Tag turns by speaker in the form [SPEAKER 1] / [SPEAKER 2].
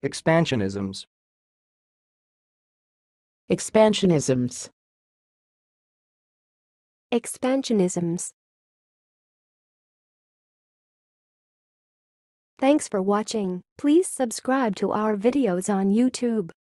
[SPEAKER 1] expansionisms,
[SPEAKER 2] expansionisms,
[SPEAKER 3] expansionisms. Thanks for watching. Please subscribe to our videos on YouTube.